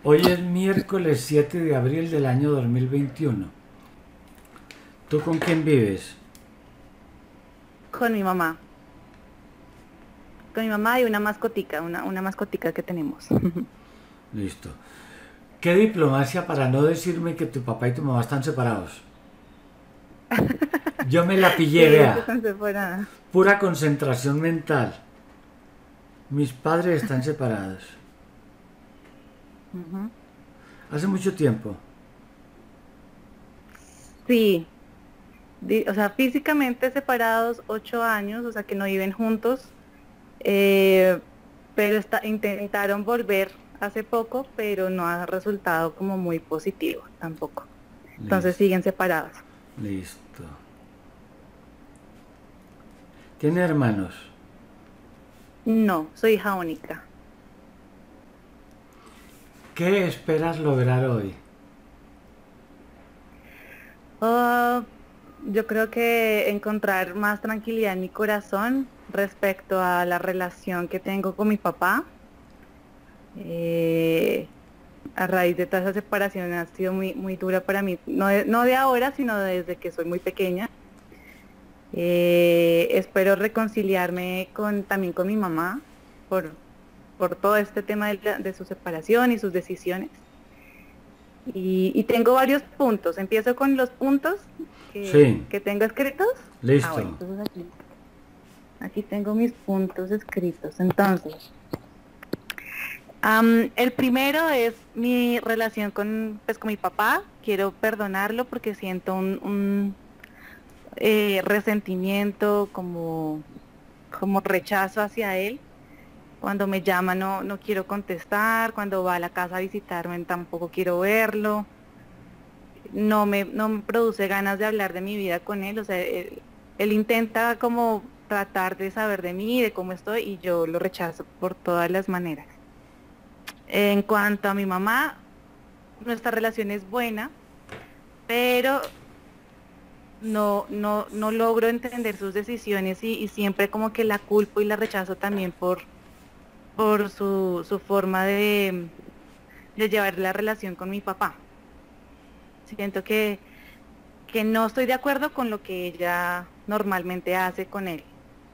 Hoy es miércoles 7 de abril del año 2021. ¿Tú con quién vives? Con mi mamá. Con mi mamá y una mascotica, una mascotica que tenemos. Listo. ¿Qué diplomacia para no decirme que tu papá y tu mamá están separados? Yo me la Sí, pillé, ellos vea. están separados. Pura concentración mental. Mis padres están separados. Ujú. Hace mucho tiempo. Sí, o sea, físicamente separados 8 años, o sea, que no viven juntos, eh, pero intentaron volver hace poco, pero no ha resultado como muy positivo tampoco. Entonces Listo. siguen separados. Listo. ¿Tiene hermanos? No, soy hija única. ¿Qué esperas lograr hoy? Ah, yo creo que encontrar más tranquilidad en mi corazón respecto a la relación que tengo con mi papá. Eh, a raíz de toda esa separación ha sido muy dura para mí, no de ahora, sino desde que soy muy pequeña. Espero reconciliarme también con mi mamá por, por todo este tema de su separación y sus decisiones. Y tengo varios puntos. Empiezo con los puntos Sí. que tengo escritos. Ah, bueno, Listo. entonces aquí tengo mis puntos escritos. Entonces, el primero es mi relación con mi papá. Quiero perdonarlo porque siento un resentimiento, como rechazo hacia él. Cuando me llama no quiero contestar, cuando va a la casa a visitarme tampoco quiero verlo. No me produce ganas de hablar de mi vida con él. O sea, él intenta como tratar de saber de mí, de cómo estoy, y yo lo rechazo por todas las maneras. En cuanto a mi mamá, nuestra relación es buena, pero no logro entender sus decisiones y siempre como que la culpo y la rechazo también por su forma de llevar la relación con mi papá. Siento que no estoy de acuerdo con lo que ella normalmente hace con él.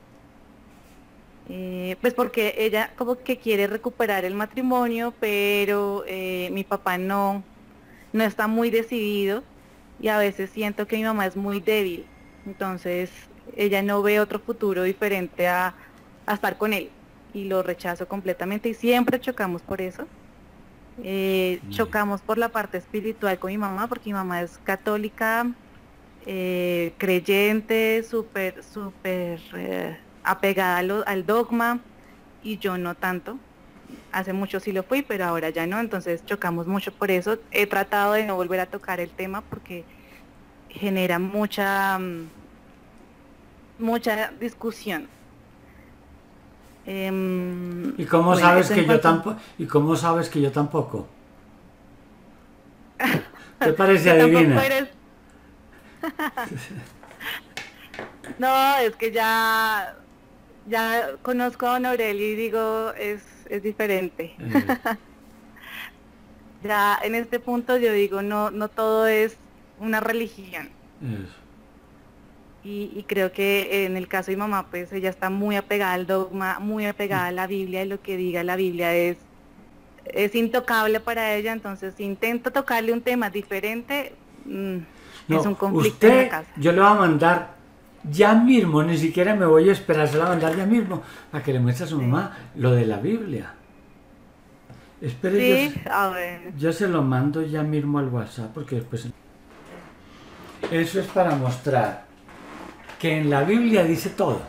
Pues porque ella como que quiere recuperar el matrimonio, pero mi papá no está muy decidido y a veces siento que mi mamá es muy débil. Entonces ella no ve otro futuro diferente a estar con él y lo rechazo completamente y siempre chocamos por eso. Chocamos por la parte espiritual con mi mamá porque mi mamá es católica, creyente, súper apegada al dogma y yo no tanto. Hace mucho sí lo fui, pero ahora ya no, entonces chocamos mucho por eso. He tratado de no volver a tocar el tema porque genera mucha discusión. ¿Y cómo Bueno, sabes eso en que yo cuanto... tampoco? ¿Y cómo sabes que yo tampoco? ¿Qué parece Que tampoco adivina? eres... No, es que ya conozco a Don Aurelio y digo, es diferente. Eh, Ya en este punto yo digo, no todo es una religión. eso. Y creo que en el caso de mi mamá, pues ella está muy apegada al dogma, muy apegada a la Biblia y lo que diga la Biblia es intocable para ella. Entonces, si intento tocarle un tema diferente, es No, un conflicto en la usted, casa. yo le voy a mandar ya mismo, ni siquiera me voy a esperar, se lo voy a mandar ya mismo, para que le muestre a su Sí, mamá lo de la Biblia. Espere, sí, a ver, yo se lo mando ya mismo al WhatsApp, porque después... Eso es para mostrar que en la Biblia dice todo.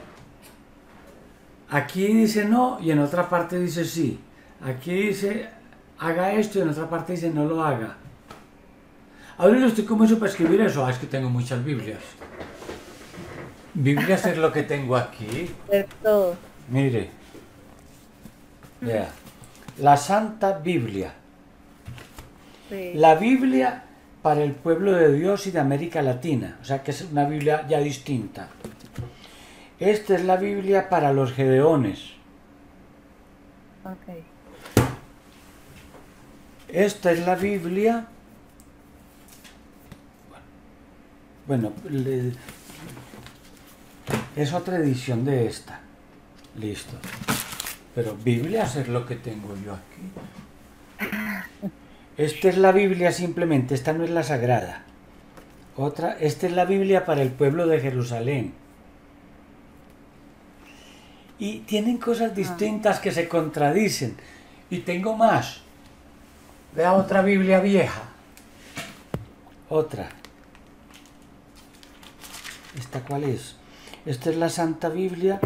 Aquí dice no y en otra parte dice sí. Aquí dice haga esto y en otra parte dice no lo haga. Ahora estoy como eso para escribir eso. Ah, es que tengo muchas Biblias. Biblias es lo que tengo aquí. ver todo. Mire, vea. La Santa Biblia. Sí, La Biblia para el pueblo de Dios y de América Latina. O sea que es una Biblia ya distinta. Esta es la Biblia para los gedeones. ok. Esta es la Biblia. Bueno, es otra edición de esta. Listo. Pero Biblias es lo que tengo yo aquí. Esta es la Biblia simplemente, esta no es la Sagrada. Otra, esta es la Biblia para el pueblo de Jerusalén. Y tienen cosas distintas que se contradicen. Y tengo más. Vea otra Biblia vieja. Otra. ¿Esta cuál es? Esta es la Santa Biblia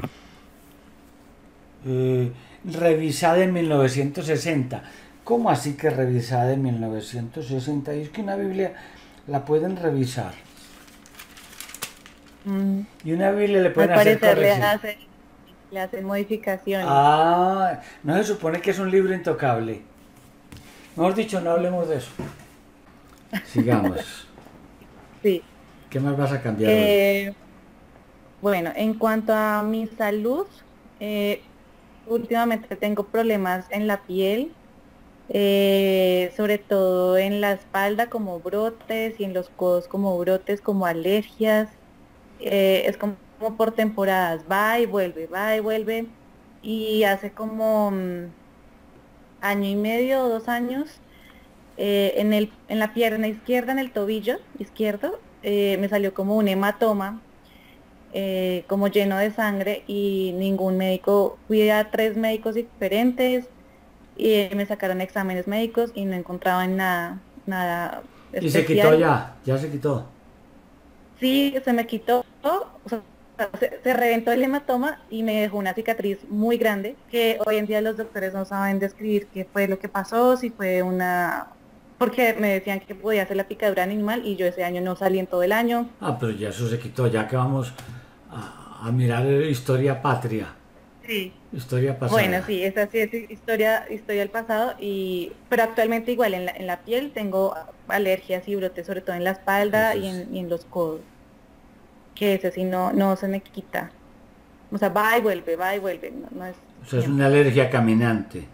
revisada en 1960. ¿Cómo así que revisada en 1960? Y es que una Biblia la pueden revisar. Y una Biblia le pueden hacer correcciones. Le hacen modificaciones. Ah, no se supone que es un libro intocable. Mejor dicho, no hablemos de eso. Sigamos. Sí. ¿Qué más vas a cambiar hoy? Bueno, en cuanto a mi salud, últimamente tengo problemas en la piel, sobre todo en la espalda como brotes y en los codos como brotes, como alergias. Es como por temporadas, va y vuelve, va y vuelve. Y hace como año y medio o 2 años, en la pierna izquierda, en el tobillo izquierdo, me salió como un hematoma, como lleno de sangre, y ningún médico, fui a 3 médicos diferentes y me sacaron exámenes médicos y no encontraban nada Y especial. se quitó ya se quitó. Sí, se me quitó, o sea, se reventó el hematoma y me dejó una cicatriz muy grande que hoy en día los doctores no saben describir qué fue lo que pasó, si fue porque me decían que podía ser la picadura animal y yo ese año no salí en todo el año. Ah, pero ya eso se quitó, ya que vamos a mirar historia patria. Sí. Historia pasada. Bueno, sí, esa sí es historia del pasado, pero actualmente igual en la piel tengo alergias y brotes, sobre todo en la espalda y en los codos, que ese sí no se me quita. O sea, va y vuelve, no es... O sea, es una alergia caminante.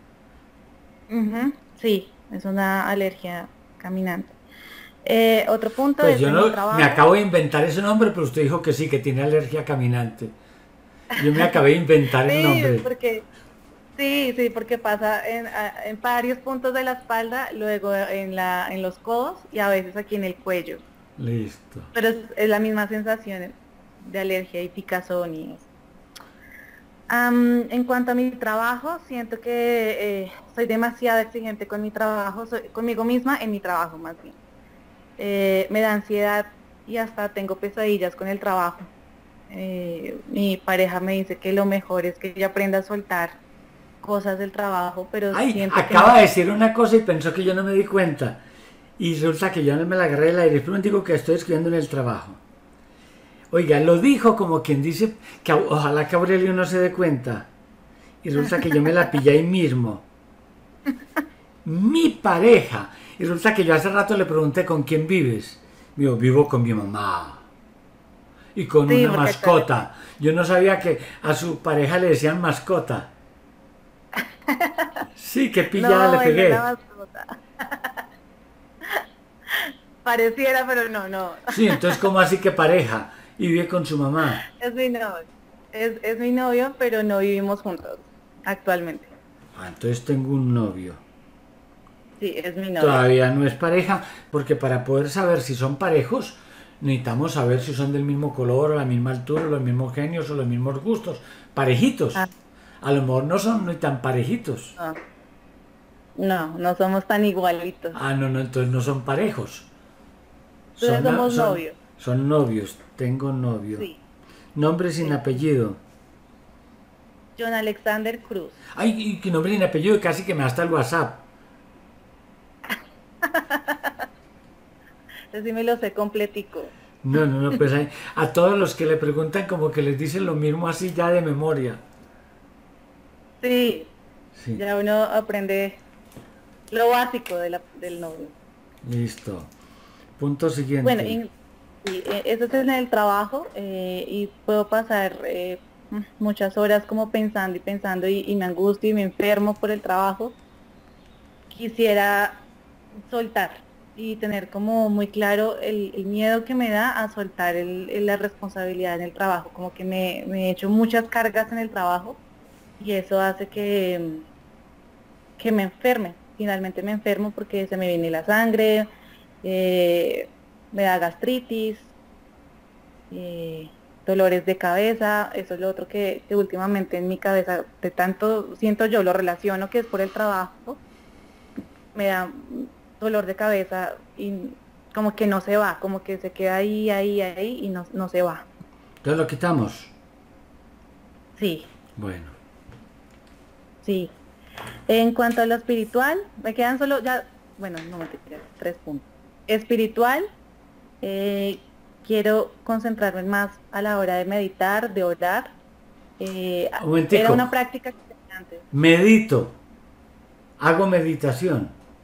Sí, es una alergia caminante. Otro punto Pues es yo en no, mi trabajo. me acabo de inventar ese nombre, pero usted dijo que sí, que tiene alergia caminante. Yo me acabé de inventar el nombre. Porque pasa en varios puntos de la espalda, luego en los codos y a veces aquí en el cuello. Listo. Pero es la misma sensación de alergia y picazón y eso. En cuanto a mi trabajo, siento que soy demasiado exigente con mi trabajo, conmigo misma en mi trabajo más bien. Me da ansiedad y hasta tengo pesadillas con el trabajo. Mi pareja me dice que lo mejor es que yo aprenda a soltar cosas del trabajo, pero Ay, siento acaba que de decir una cosa y pensó que yo no me di cuenta. Y resulta que yo no me la agarré del aire. Primero digo que estoy escribiendo en el trabajo. Oiga, lo dijo como quien dice que ojalá que Aurelio no se dé cuenta. Y resulta que yo me la pillé ahí mismo. Mi pareja. Y resulta que yo hace rato le pregunté con quién vives. Me dijo, vivo con mi mamá. Y con sí, una mascota. Yo no sabía que a su pareja le decían mascota. Sí, qué pillada no, le pegué. es la mascota. Pareciera, pero no. Sí, entonces ¿cómo así que pareja? Y vive con su mamá. Es mi novio. Es mi novio, pero no vivimos juntos actualmente. Ah, entonces tengo un novio. Sí, es mi novio. Todavía no es pareja, porque para poder saber si son parejos, necesitamos saber si son del mismo color, o la misma altura, o los mismos genios, o los mismos gustos. Parejitos. Ah, A lo mejor no son ni tan parejitos. no somos tan igualitos. Ah, no, entonces no son parejos. Entonces somos novios. Son novios. Tengo novio. Sí. Nombre sin apellido. John Alexander Cruz. Ay, y que nombre sin apellido, casi que me da hasta el WhatsApp. Así me lo sé completico. No, pues a todos los que le preguntan como que les dicen lo mismo así ya de memoria. Sí, Sí, ya uno aprende lo básico del novio. listo. Punto siguiente. Bueno, eso es en el trabajo, y puedo pasar muchas horas como pensando y me angustio y me enfermo por el trabajo. Quisiera soltar y tener como muy claro el miedo que me da a soltar la responsabilidad en el trabajo, como que me he hecho muchas cargas en el trabajo y eso hace que me enferme, finalmente me enfermo porque se me viene la sangre, me da gastritis, eh, dolores de cabeza, eso es lo otro que últimamente en mi cabeza, de tanto siento yo, lo relaciono que es por el trabajo, me da dolor de cabeza y como que no se va, como que se queda ahí, ahí, ahí y no se va. Entonces lo quitamos. Sí, Bueno, sí. En cuanto a lo espiritual, me quedan solo ya, bueno, no me 3 puntos. Espiritual, quiero concentrarme más a la hora de meditar, de orar. un Era momentico. una práctica que tenía antes. Medito. Hago meditación.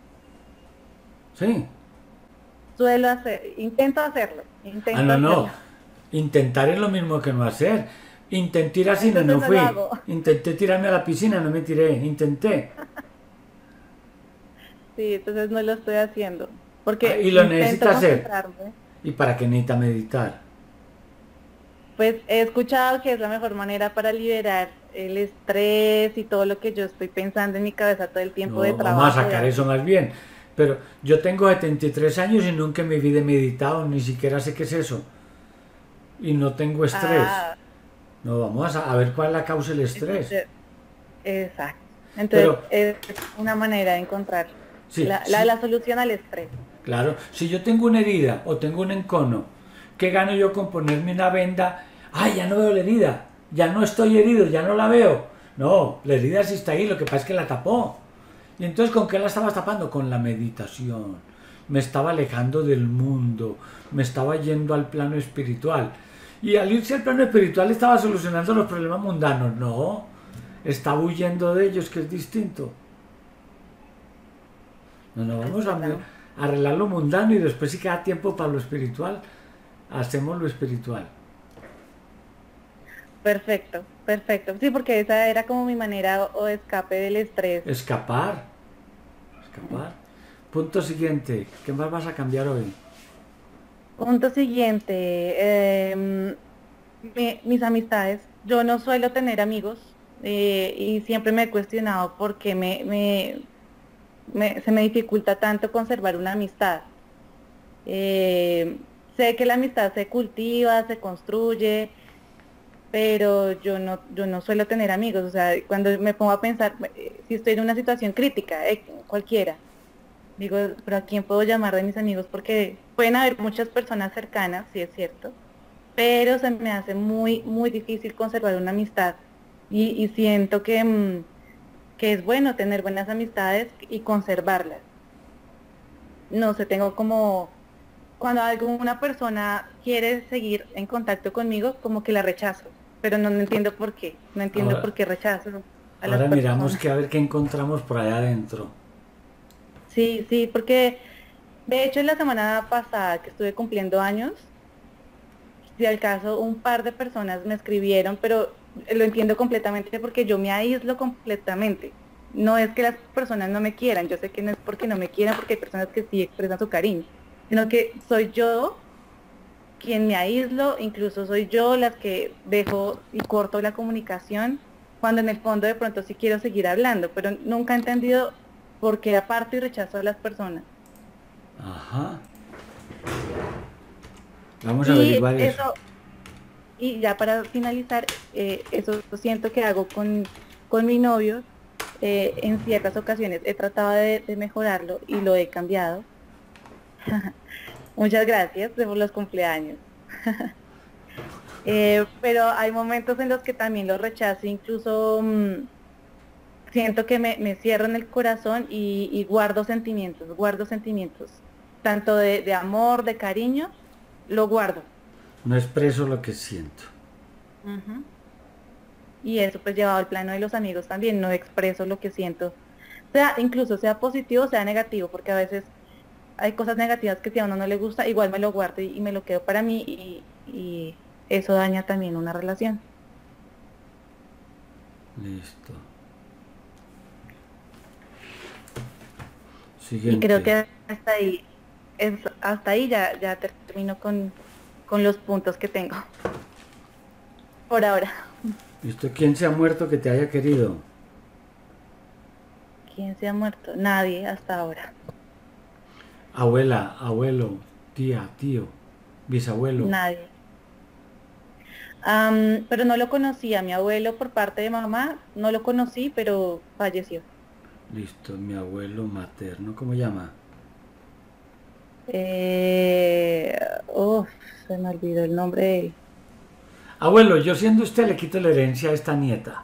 ¿Sí? Suelo hacer, Ah, intento no, no. hacerlo. Intentar es lo mismo que no hacer. Intenté ir así, no, Entonces no no lo fui. hago. Intenté tirarme a la piscina, no me tiré. Intenté. Sí, entonces no lo estoy haciendo. Ah, Porque y lo intento necesita hacer. concentrarme. ¿Y para qué necesita meditar? Pues he escuchado que es la mejor manera para liberar el estrés y todo lo que yo estoy pensando en mi cabeza todo el tiempo de No, vamos a trabajo, de sacar eso hacer. más bien. Pero yo tengo 73 años y nunca en mi vida he meditado, ni siquiera sé qué es eso. Y no tengo estrés. Ah, No, vamos a ver cuál es la causa del estrés. entonces, exacto. Entonces Pero, es una manera de encontrar sí, sí, la solución al estrés. claro, si yo tengo una herida o tengo un encono, ¿qué gano yo con ponerme una venda? ¡Ay, ya no veo la herida! Ya no estoy herido, ya no la veo. No, la herida sí está ahí, lo que pasa es que la tapó. Y entonces, ¿con qué la estabas tapando? Con la meditación. Me estaba alejando del mundo, me estaba yendo al plano espiritual. Y al irse al plano espiritual estaba solucionando los problemas mundanos. No, estaba huyendo de ellos, que es distinto. No, no, Es vamos a verdad. arreglar lo mundano y después si queda tiempo para lo espiritual, hacemos lo espiritual. Perfecto, perfecto. Sí, porque esa era como mi manera o escape del estrés. Escapar, escapar. Punto siguiente, ¿qué más vas a cambiar hoy? Punto siguiente, mis amistades. Yo no suelo tener amigos y siempre me he cuestionado por qué se me dificulta tanto conservar una amistad. Sé que la amistad se cultiva, se construye, pero yo no suelo tener amigos. O sea, cuando me pongo a pensar, si estoy en una situación crítica, cualquiera, digo, pero ¿a quién puedo llamar de mis amigos? Porque pueden haber muchas personas cercanas, sí es cierto, pero se me hace muy, muy difícil conservar una amistad y siento que es bueno tener buenas amistades y conservarlas. No sé, tengo como, cuando alguna persona quiere seguir en contacto conmigo, como que la rechazo, pero no entiendo por qué, no entiendo por Ahora, qué rechazo a las ahora miramos personas. que a ver qué encontramos por allá adentro. Sí, sí, porque de hecho la semana pasada que estuve cumpliendo años, si al caso un par de personas me escribieron, pero lo entiendo completamente porque yo me aíslo completamente. No es que las personas no me quieran, yo sé que no es porque no me quieran, porque hay personas que sí expresan su cariño, sino que soy yo quien me aíslo, incluso soy yo las que dejo y corto la comunicación, cuando en el fondo de pronto sí quiero seguir hablando, pero nunca he entendido por qué aparto y rechazo a las personas. Ajá, vamos a Y averiguar eso. eso, y ya para finalizar, eso siento que hago con mi novio. En ciertas ocasiones he tratado de mejorarlo y lo he cambiado. Muchas gracias por los cumpleaños. Pero hay momentos en los que también lo rechazo, incluso siento que me cierro en el corazón y guardo sentimientos, tanto de amor, de cariño, lo guardo. No expreso lo que siento. Ujú. Y eso pues llevado al plano de los amigos también, no expreso lo que siento, sea incluso sea positivo, sea negativo, porque a veces hay cosas negativas que si a uno no le gusta, igual me lo guardo y me lo quedo para mí y eso daña también una relación. Listo. Y creo Siguiente. que hasta ahí ya termino con los puntos que tengo por ahora. ¿Listo? ¿Quién se ha muerto que te haya querido? ¿Quién se ha muerto? Nadie hasta ahora. Abuela, abuelo, tía, tío, bisabuelo. Nadie. Pero no lo conocí, a mi abuelo por parte de mamá, no lo conocí, pero falleció. Listo, mi abuelo materno, ¿cómo llama? Eh, uf, se me olvidó el nombre de él. Abuelo, yo siendo usted le quito la herencia a esta nieta.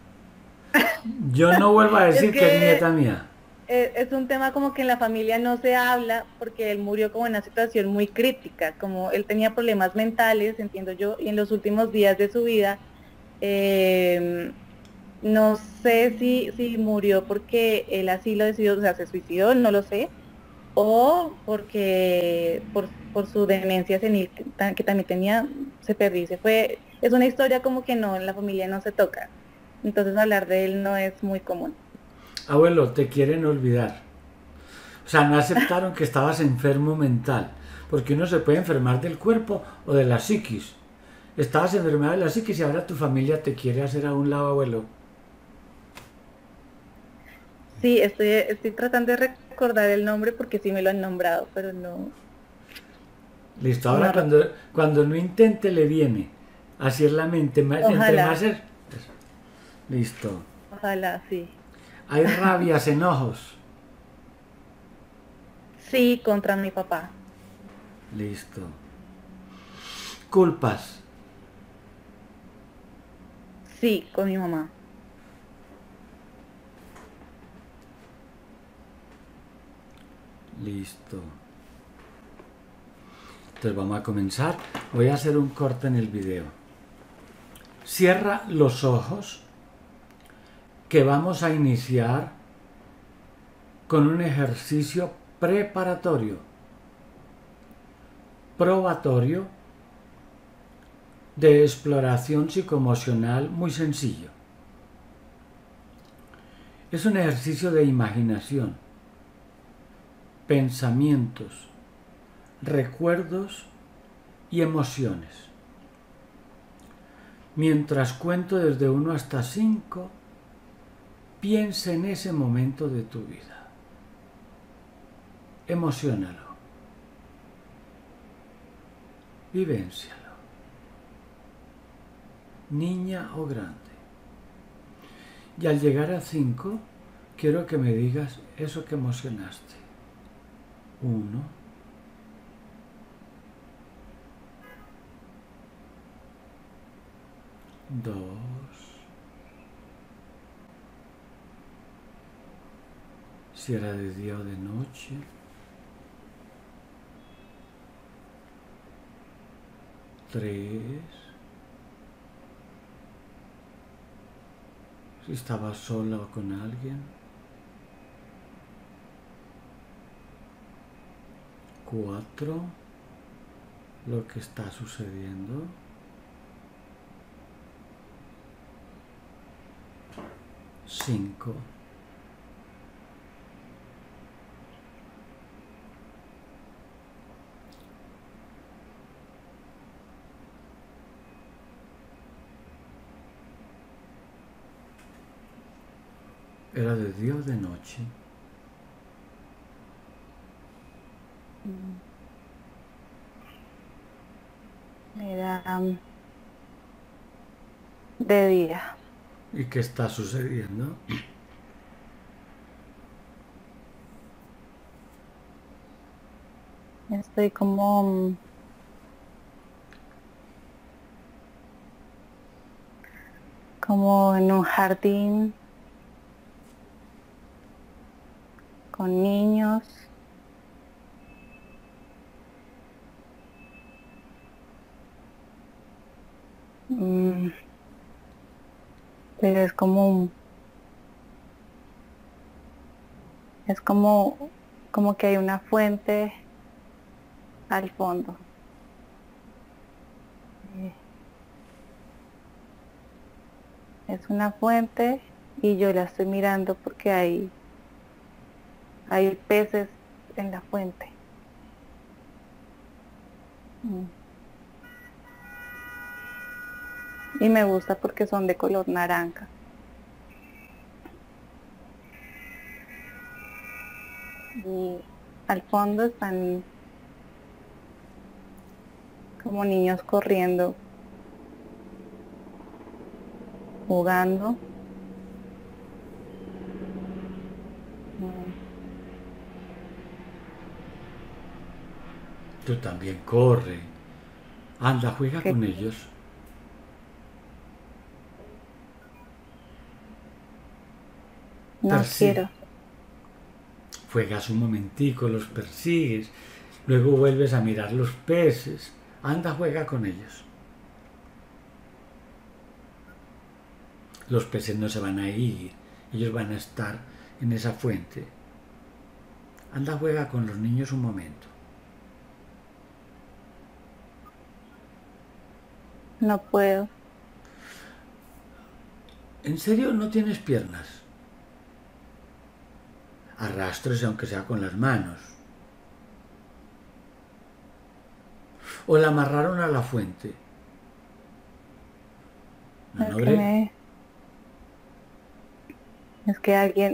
Yo no vuelvo a Es decir que es que nieta mía. es un tema como que en la familia no se habla porque él murió como en una situación muy crítica, como él tenía problemas mentales, entiendo yo, y en los últimos días de su vida, eh, no sé si murió porque él así lo decidió, o sea, se suicidó, no lo sé, o porque por su demencia senil que también tenía, se perdió y se fue. Es una historia como que no, en la familia no se toca, entonces hablar de él no es muy común. Abuelo, te quieren olvidar. O sea, no aceptaron que estabas enfermo mental. Porque uno se puede enfermar del cuerpo o de la psiquis. Estabas enfermado de la psiquis y ahora tu familia te quiere hacer a un lado, abuelo. Sí, estoy tratando de recordar el nombre porque sí me lo han nombrado, pero no, Listo, ahora no cuando, recuerdo. cuando no intente le viene. Así es la mente. Entre más Ojalá, es... Listo. ojalá, sí. Hay rabias, enojos. Sí, contra mi papá. Listo. Culpas. Sí, con mi mamá. Listo. Entonces vamos a comenzar. Voy a hacer un corte en el video. Cierra los ojos que vamos a iniciar con un ejercicio preparatorio, probatorio, de exploración psicoemocional muy sencillo. Es un ejercicio de imaginación, pensamientos, recuerdos y emociones. Mientras cuento desde 1 hasta 5, piensa en ese momento de tu vida. Emociónalo. Vivéncialo. Niña o grande. Y al llegar a 5, quiero que me digas eso que emocionaste. 1, 2, si era de día o de noche. 3, si estaba sola o con alguien. 4, lo que está sucediendo. 5, era de día o de noche. Mm, Era de día. ¿Y qué está sucediendo? Estoy como en un jardín con niños. Mm, pero es como que hay una fuente al fondo. Eh, Es una fuente y yo la estoy mirando porque hay peces en la fuente. Y me gusta porque son de color naranja. Y al fondo están como niños corriendo, jugando. Tú también corre. Anda, juega Que con ellos. no Persigue. quiero. Juegas un momentico, los persigues, luego vuelves a mirar los peces. Anda, juega con ellos. Los peces no se van a ir, ellos van a estar en esa fuente. Anda, juega con los niños un momento. No puedo. ¿En serio no tienes piernas? Arrástrese aunque sea con las manos. O la amarraron a la fuente. Es que es que alguien,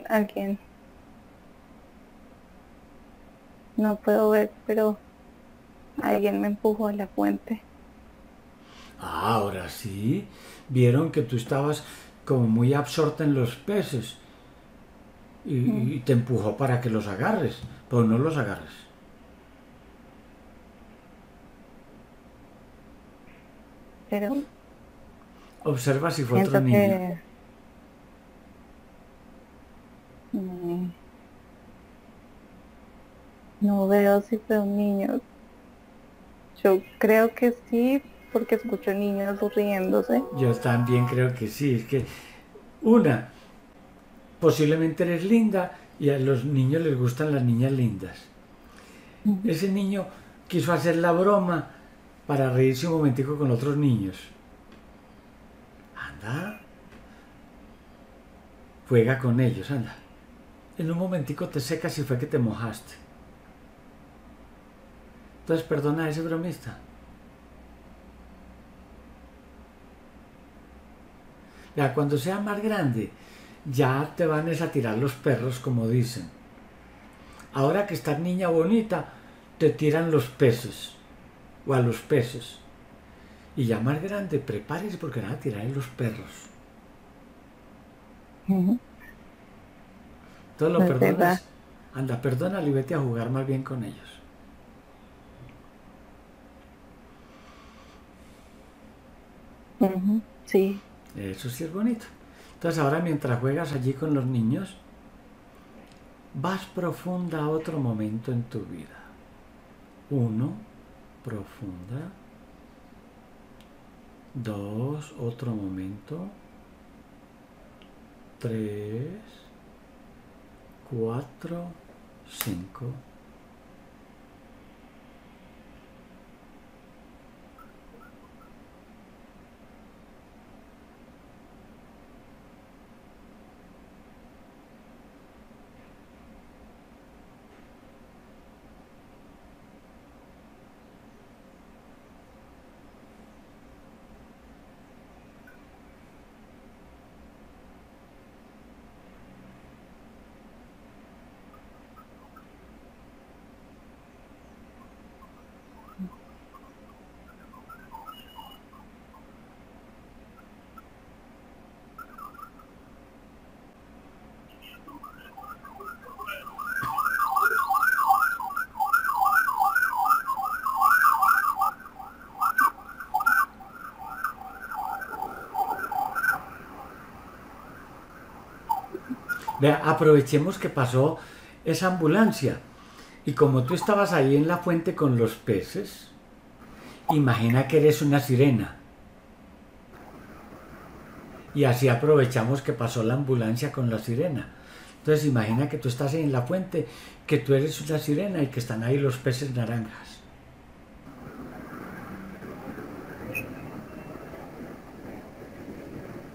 no puedo ver, pero alguien me empujó a la fuente. Ahora sí, vieron que tú estabas como muy absorta en los peces y te empujó para que los agarres, pero no los agarres. Pero Observa si fue otro siento niño. que no veo si fue un niño. Yo creo que sí, porque escucho niños riéndose. Yo también creo que sí, es que posiblemente eres linda y a los niños les gustan las niñas lindas. Ese niño quiso hacer la broma para reírse un momentico con otros niños. Anda, juega con ellos, anda. En un momentico te secas y fue que te mojaste. Entonces perdona a ese bromista. Ya cuando sea más grande, ya te van a tirar los perros, como dicen. Ahora que estás niña bonita, te tiran los peces, o a los peces. Y ya más grande, prepárese porque van a tirar los perros. Entonces lo Es verdad. perdonas. Anda, perdónalo y vete a jugar más bien con ellos. Sí. Eso sí es bonito. Entonces ahora mientras juegas allí con los niños, vas profunda a otro momento en tu vida. 1, profunda. 2, otro momento. 3, 4, 5. Vea, aprovechemos que pasó esa ambulancia. Y como tú estabas ahí en la fuente con los peces, imagina que eres una sirena. Y así aprovechamos que pasó la ambulancia con la sirena. Entonces imagina que tú estás ahí en la fuente, que tú eres una sirena y que están ahí los peces naranjas.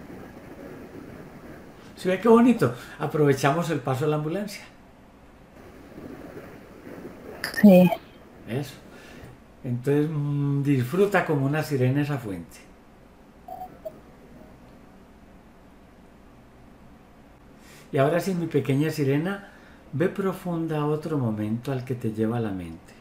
¿Se ve qué bonito? Aprovechamos el paso de la ambulancia. Sí. Eso. Entonces disfruta como una sirena esa fuente. Y ahora sí, mi pequeña sirena, ve profunda a otro momento al que te lleva la mente.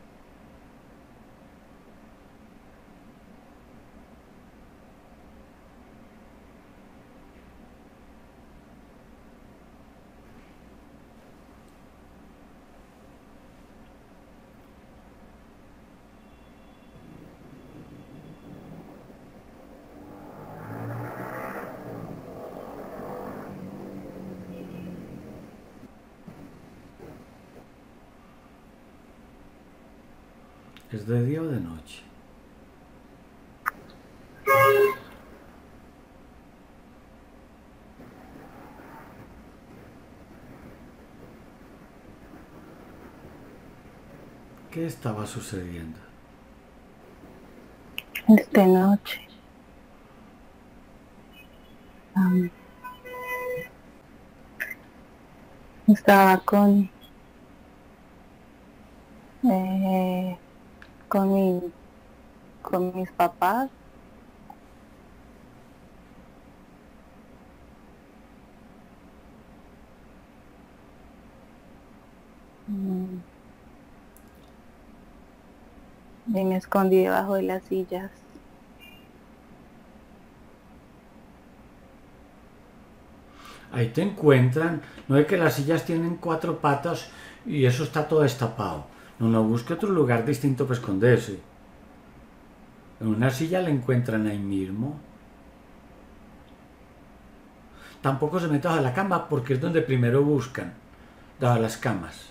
¿Es de día o de noche? ¿Qué estaba sucediendo? Es de noche. Am, estaba eh, con con mis papás. mm, y me escondí debajo de las sillas. Ahí te encuentran. No es que las sillas tienen cuatro patas y eso está todo destapado. No, no, busque otro lugar distinto para esconderse. En una silla la encuentran ahí mismo. Tampoco se meta a la cama porque es donde primero buscan, dadas las camas.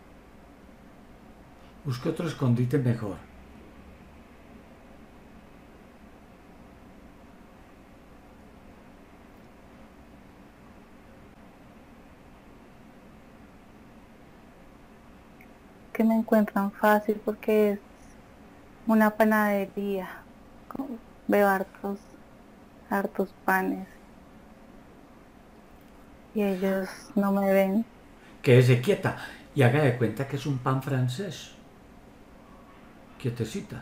Busque otro escondite mejor. Que me encuentran fácil porque es una panadería. Veo hartos panes y ellos no me ven. Quédese quieta y haga de cuenta que es un pan francés. Quietecita.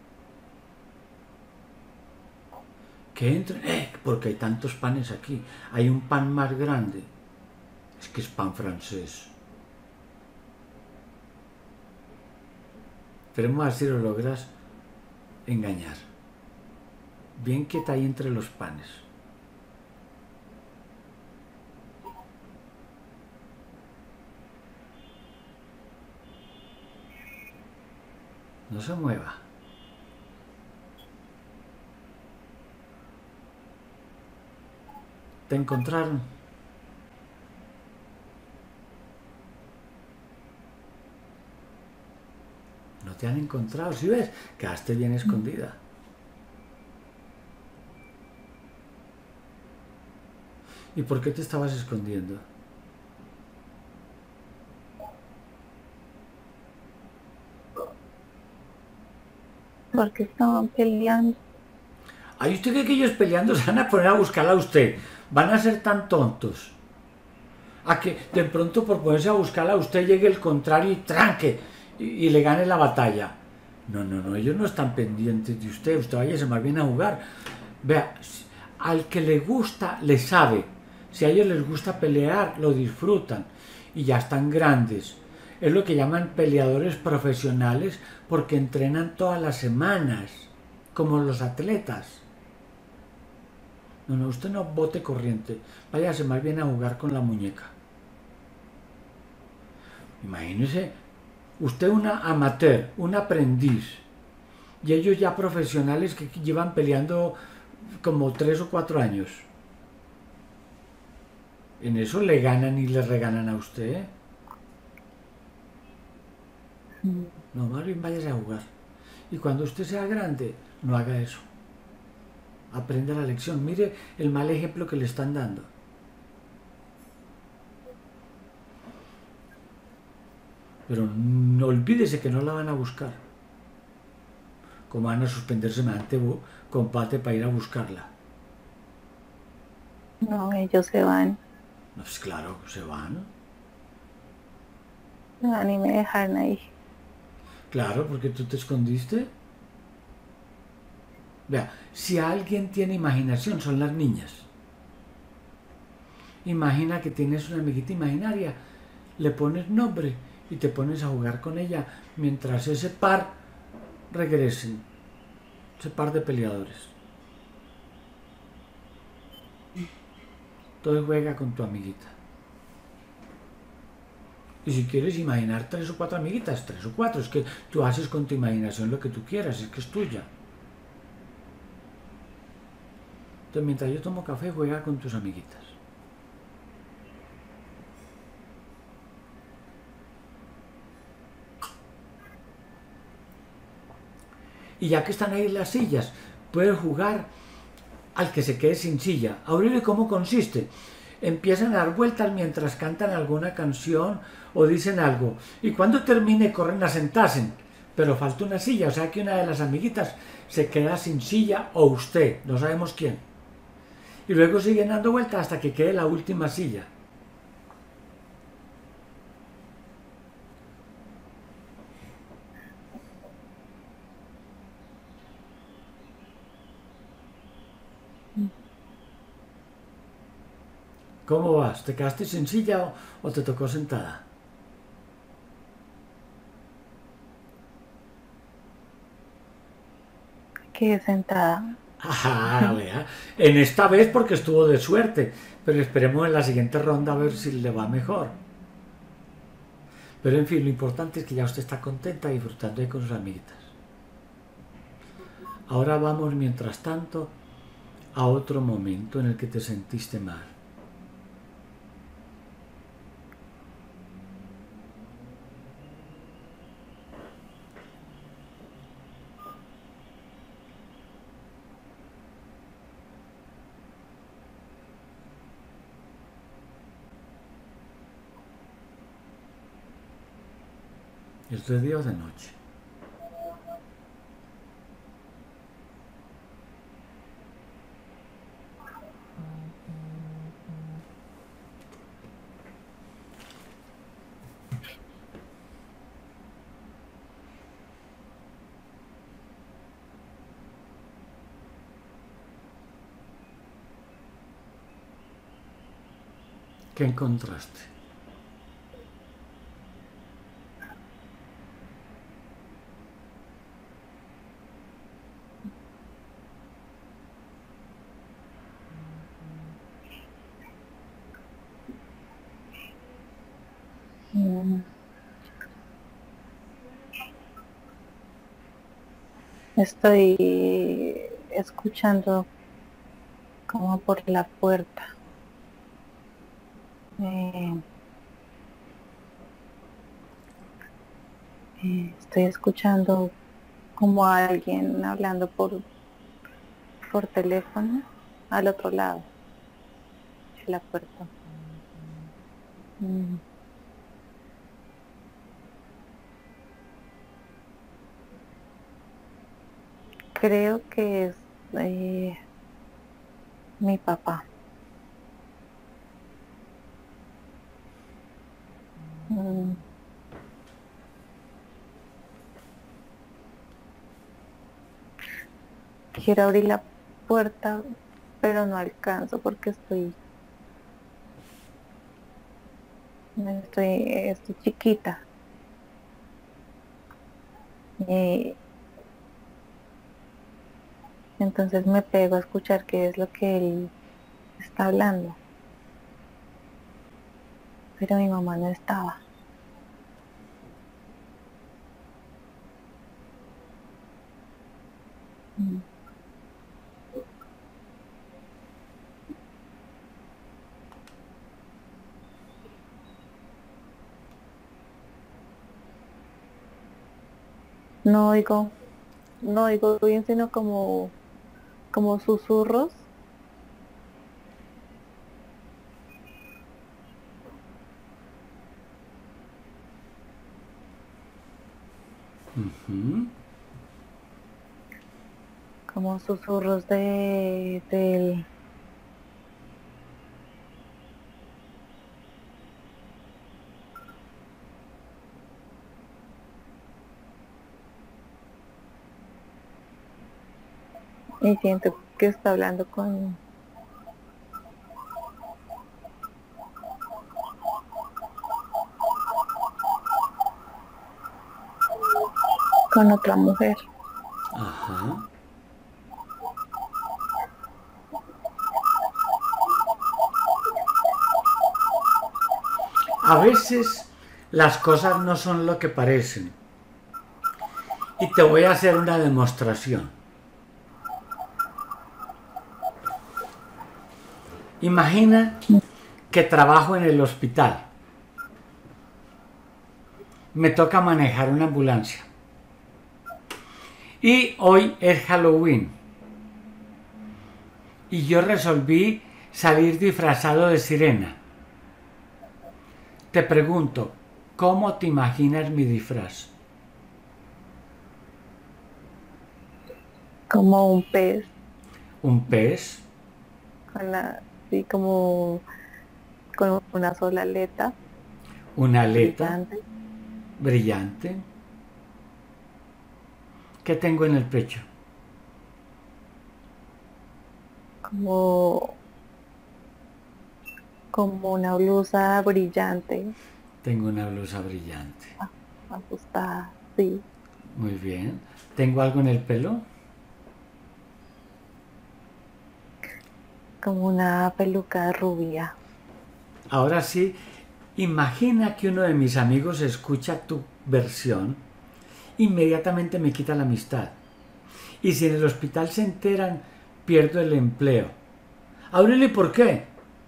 Que entre, porque hay tantos panes aquí. Hay un pan más grande. Es que es pan francés. Veremos a ver si lo logras engañar. Bien quieta ahí entre los panes. No se mueva. ¿Te encontraron? No te han encontrado, ¿sí ves? Quedaste bien escondida. ¿Y por qué te estabas escondiendo? Porque estaban peleando. ¿Ay, usted cree que ellos peleando se van a poner a buscarla a usted? Van a ser tan tontos. A que de pronto por ponerse a buscarla a usted llegue el contrario y tranque y le gane la batalla. No, no, no, ellos no están pendientes de usted. Usted váyase más bien a jugar. Vea, al que le gusta, le sabe. Si a ellos les gusta pelear, lo disfrutan. Y ya están grandes. Es lo que llaman peleadores profesionales porque entrenan todas las semanas, como los atletas. No, no, usted no bote corriente. Váyase más bien a jugar con la muñeca. Imagínese, usted una amateur, un aprendiz, y ellos ya profesionales que llevan peleando como 3 o 4 años. En eso le ganan y le reganan a usted, ¿eh? No, más bien váyase a jugar. Y cuando usted sea grande, no haga eso. Aprenda la lección. Mire el mal ejemplo que le están dando. Pero no olvídese que no la van a buscar. ¿Cómo van a suspender semejante combate para ir a buscarla? No, ellos se van. No, pues claro, se van. Se van y me dejan ahí. Claro, porque tú te escondiste. Vea, si alguien tiene imaginación son las niñas. Imagina que tienes una amiguita imaginaria, le pones nombre y te pones a jugar con ella mientras ese par regresen, ese par de peleadores. Entonces juega con tu amiguita. Y si quieres imaginar tres o cuatro amiguitas, tres o cuatro, es que tú haces con tu imaginación lo que tú quieras, es que es tuya. Entonces mientras yo tomo café, juega con tus amiguitas. Y ya que están ahí las sillas, puedes jugar al que se quede sin silla. Aurelio, ¿cómo consiste? Empiezan a dar vueltas mientras cantan alguna canción o dicen algo. Y cuando termine corren a sentarse. Pero falta una silla, o sea que una de las amiguitas se queda sin silla o usted, no sabemos quién. Y luego siguen dando vueltas hasta que quede la última silla. ¿Cómo vas? ¿Te quedaste sin silla o te tocó sentada? Quedé sentada. Ah, vea. En esta vez porque estuvo de suerte, pero esperemos en la siguiente ronda a ver si le va mejor. Pero en fin, lo importante es que ya usted está contenta disfrutando ahí con sus amiguitas. Ahora vamos, mientras tanto, a otro momento en el que te sentiste mal. ¿Es de día o de noche? ¿Qué encontraste? Mm, Estoy escuchando como por la puerta. Eh, Estoy escuchando como alguien hablando por teléfono al otro lado de la puerta. Mm, Creo que es mi papá. Mm, Quiero abrir la puerta, pero no alcanzo porque estoy chiquita. Y entonces me pego a escuchar qué es lo que él está hablando. Pero mi mamá no estaba. Mm. No oigo, no oigo bien, sino como susurros. Ujú. Como susurros del Y siento que está hablando con otra mujer. Ajá. A veces las cosas no son lo que parecen. Y te voy a hacer una demostración. Imagina que trabajo en el hospital. Me toca manejar una ambulancia. Y hoy es Halloween. Y yo resolví salir disfrazado de sirena. Te pregunto, ¿cómo te imaginas mi disfraz? Como un pez, ¿Un pez? así como con una sola aleta ¿Una aleta brillante, brillante? ¿Qué tengo en el pecho? como, como una blusa brillante, Tengo una blusa brillante. ajustada, sí, Muy bien. ¿Tengo algo en el pelo? como una peluca rubia. Ahora sí, imagina que uno de mis amigos escucha tu versión, inmediatamente me quita la amistad. Y si en el hospital se enteran, pierdo el empleo. Aurelio, ¿por qué?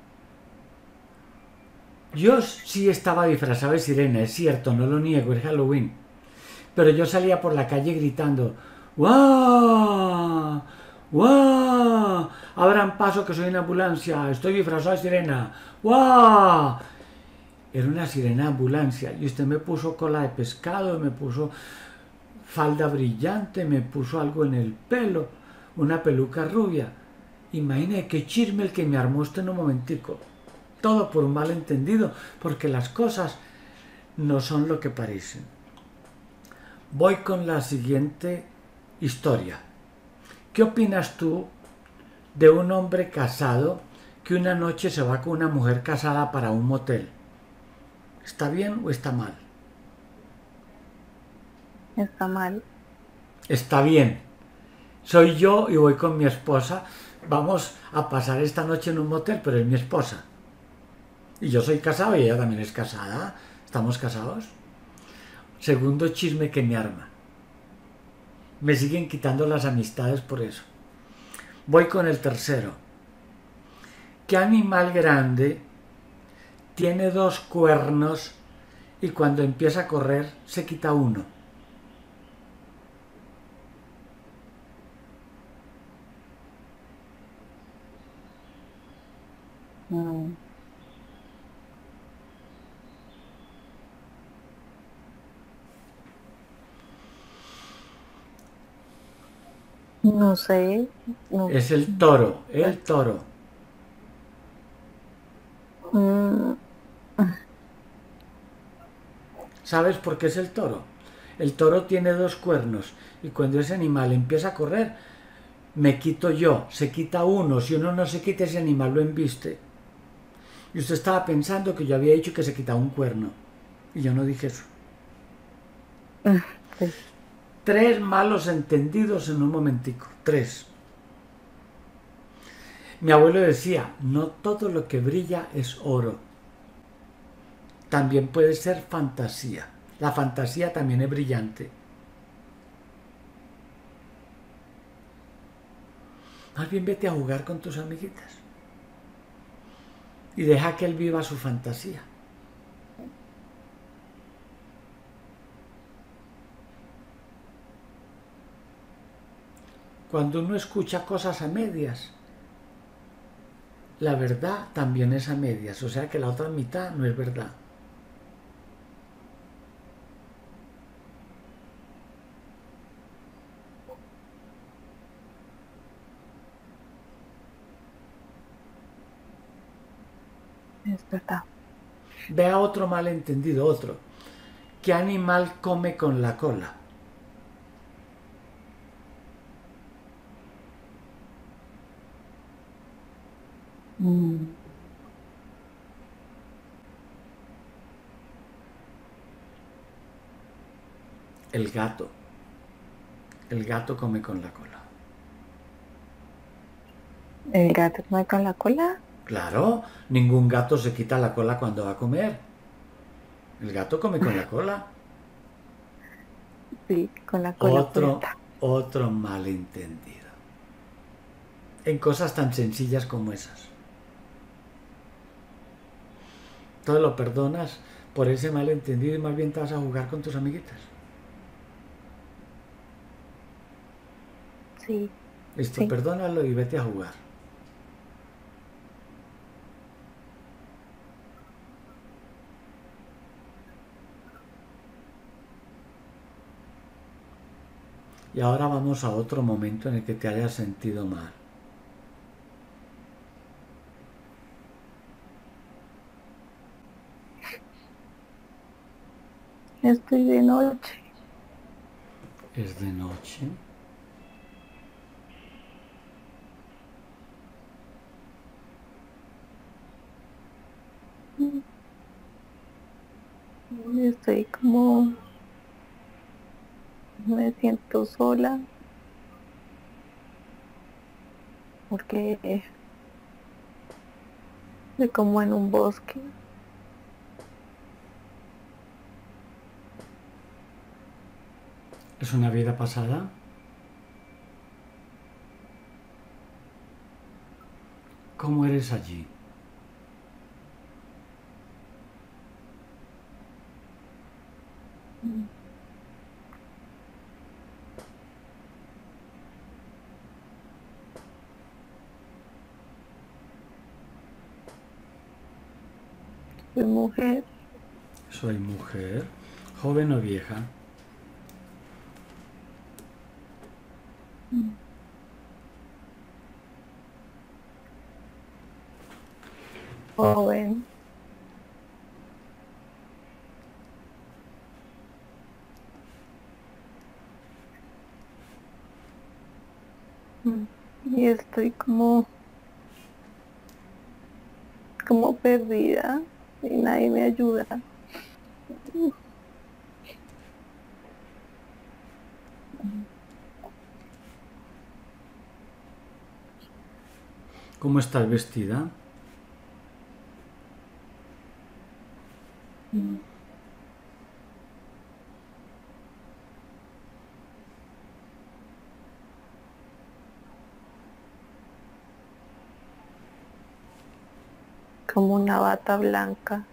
Yo sí estaba disfrazado de sirena, es cierto, no lo niego, es Halloween. Pero yo salía por la calle gritando, ¡guau! ¡Guau! Abran paso que soy una ambulancia, estoy disfrazado de sirena. ¡Guau! Era una sirena de ambulancia y usted me puso cola de pescado, me puso falda brillante, me puso algo en el pelo, una peluca rubia. Imagine qué chisme el que me armó usted en un momentico. Todo por un malentendido, porque las cosas no son lo que parecen. Voy con la siguiente historia. ¿Qué opinas tú de un hombre casado que una noche se va con una mujer casada para un motel? ¿Está bien o está mal? Está mal. Está bien. Soy yo y voy con mi esposa. Vamos a pasar esta noche en un motel, pero es mi esposa. Y yo soy casado y ella también es casada. ¿Estamos casados? Segundo chisme que me arma. Me siguen quitando las amistades por eso. Voy con el tercero. ¿Qué animal grande tiene dos cuernos y cuando empieza a correr se quita uno? Mm, no sé, no. Es el toro, el toro. Mm, ¿Sabes por qué es el toro? El toro tiene dos cuernos y cuando ese animal empieza a correr, me quito yo, se quita uno. Si uno no se quita, ese animal lo embiste. Y usted estaba pensando que yo había dicho que se quitaba un cuerno. Y yo no dije eso. sí. Tres malos entendidos en un momentico. Tres. Mi abuelo decía, no todo lo que brilla es oro. También puede ser fantasía. La fantasía también es brillante. Más bien vete a jugar con tus amiguitas. Y deja que él viva su fantasía. Cuando uno escucha cosas a medias, la verdad también es a medias, o sea que la otra mitad no es verdad. Es verdad. Vea otro malentendido, otro. ¿Qué animal come con la cola? El gato. El gato come con la cola. ¿El gato come con la cola? Claro, ningún gato se quita la cola cuando va a comer. El gato come con la cola. Sí, con la cola Otro, puesta. otro malentendido. En cosas tan sencillas como esas. Todo lo perdonas por ese malentendido y más bien te vas a jugar con tus amiguitas. Sí, Listo, sí. perdónalo y vete a jugar. Y ahora vamos a otro momento en el que te hayas sentido mal. Estoy de noche. Es de noche. Estoy como, me siento sola porque estoy como en un bosque. Es una vida pasada. ¿Cómo eres allí? Soy mujer. Soy mujer, joven o vieja. Joven. Y estoy como perdida y nadie me ayuda. ¿Cómo estás vestida? Como una bata blanca.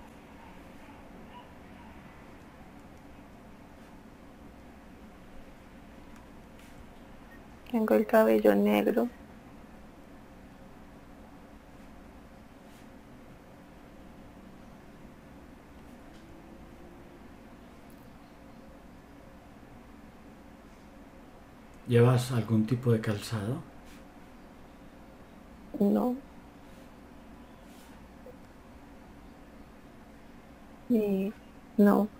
Tengo el cabello negro. ¿Llevas algún tipo de calzado? No. Y no.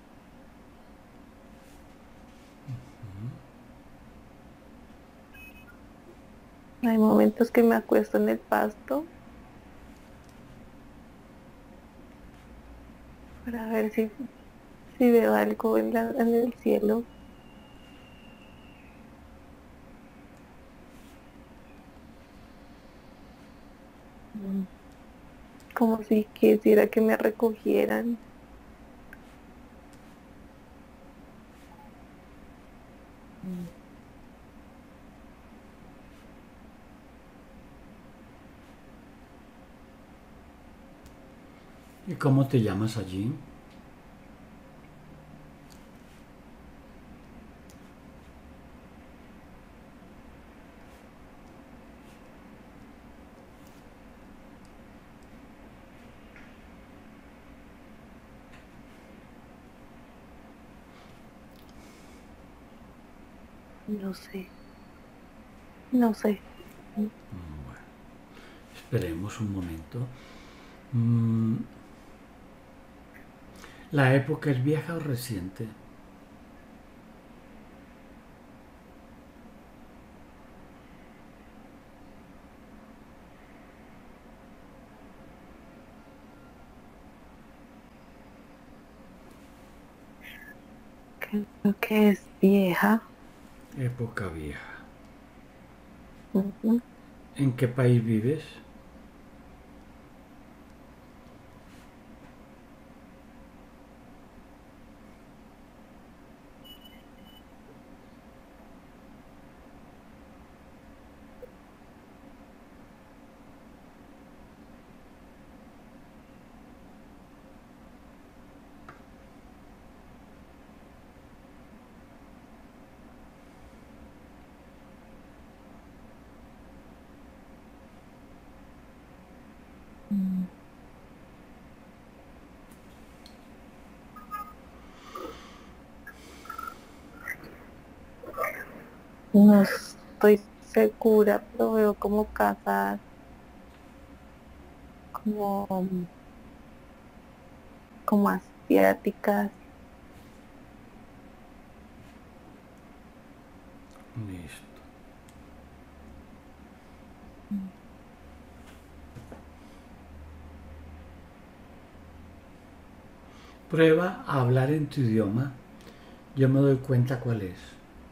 Hay momentos que me acuesto en el pasto para ver si veo algo en el cielo. Mm. Como si quisiera que me recogieran. ¿Y cómo te llamas allí? No sé, no sé. Esperemos un momento. Mm, ¿La época es vieja o reciente? Ok, Creo que es vieja. Época vieja. Ujú. ¿En qué país vives? Mm, No estoy segura, pero veo como casas como, como asiáticas. Listo. Mm. Prueba a hablar en tu idioma. Yo me doy cuenta cuál es.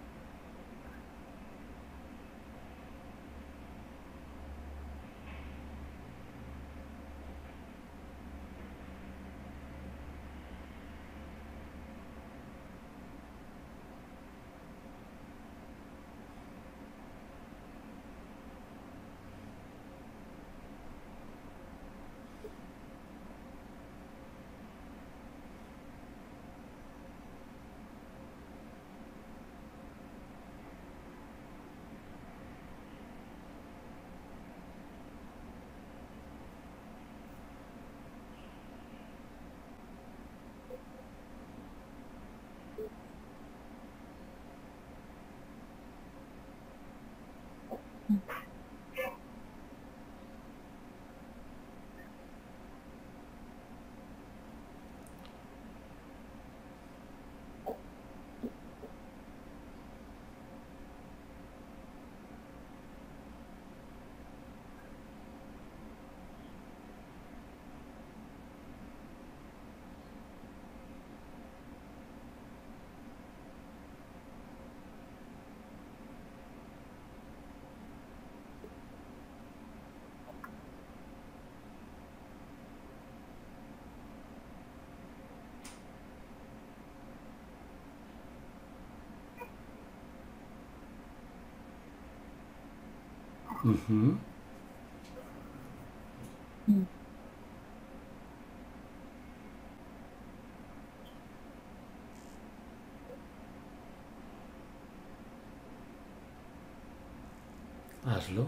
Ujú. Mm. Hazlo.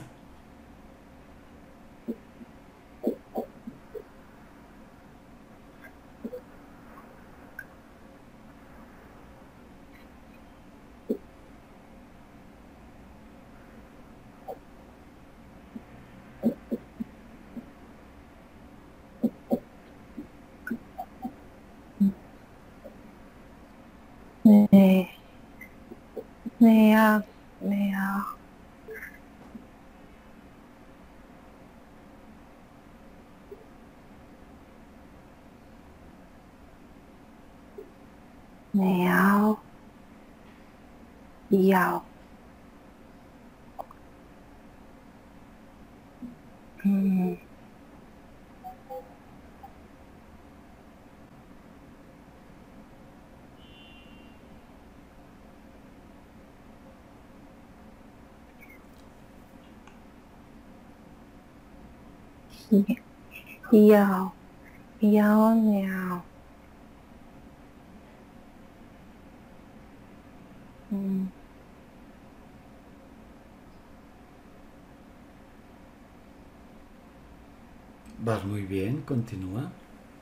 Eh, Nea, nea, meao, yao. Mm, Yao, yao, meao. Mm, Vas muy bien. Continúa.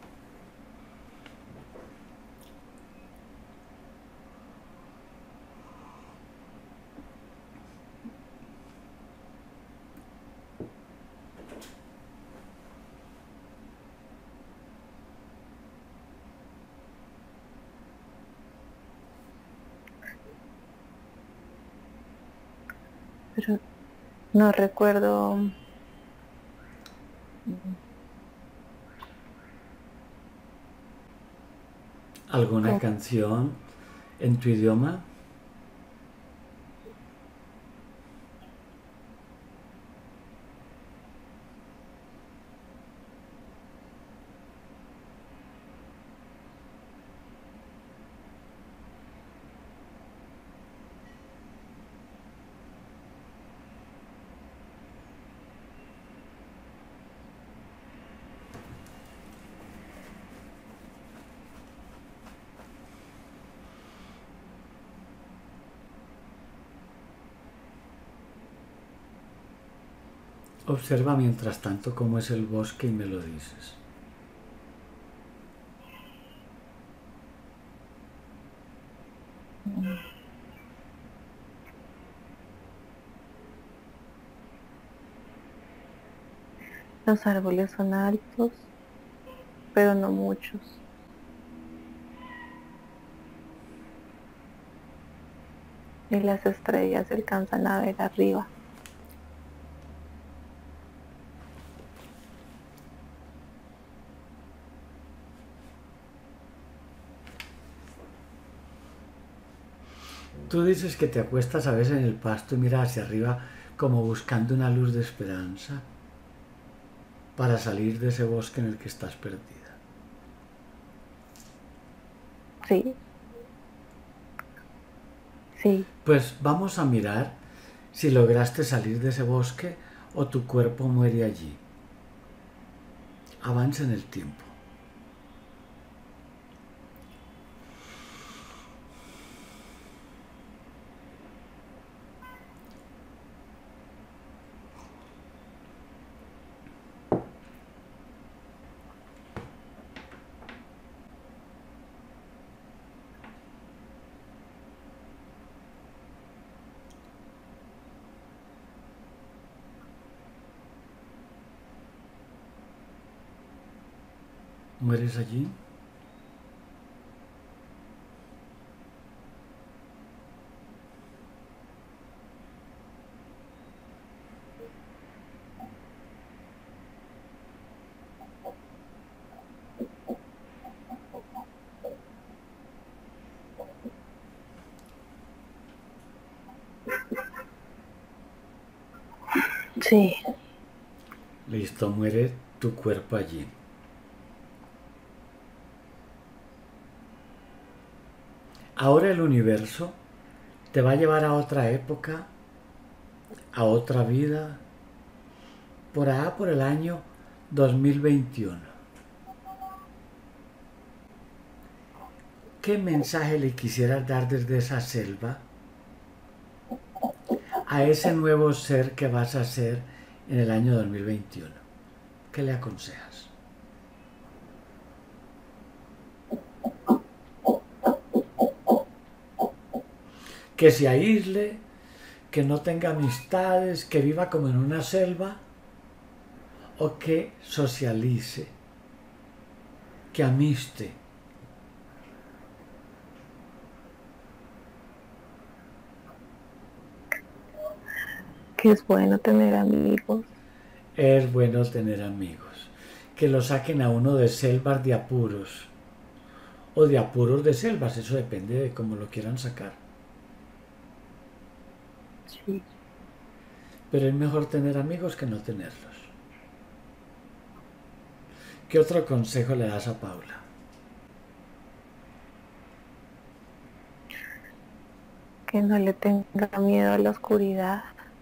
Pero no recuerdo. mm, ¿Alguna cómo- canción en tu idioma. Observa mientras tanto cómo es el bosque y me lo dices. Los árboles son altos, pero no muchos. Y las estrellas se alcanzan a ver arriba. Tú dices que te acuestas a veces en el pasto y miras hacia arriba como buscando una luz de esperanza para salir de ese bosque en el que estás perdida. Sí. Sí. Pues vamos a mirar si lograste salir de ese bosque o tu cuerpo muere allí. Avanza en el tiempo. ¿Mueres allí? Sí. Listo, muere tu cuerpo allí. Ahora el universo te va a llevar a otra época, a otra vida, por allá por el año 2021. ¿Qué mensaje le quisieras dar desde esa selva a ese nuevo ser que vas a ser en el año 2021? ¿Qué le aconsejas? Que se aísle, que no tenga amistades, que viva como en una selva, o que socialice, que amiste. Que es bueno tener amigos. Es bueno tener amigos, que lo saquen a uno de selvas de apuros, o de apuros de selvas, eso depende de cómo lo quieran sacar. Sí. Pero es mejor tener amigos que no tenerlos. ¿Qué otro consejo le das a Paula? Que no le tenga miedo a la oscuridad.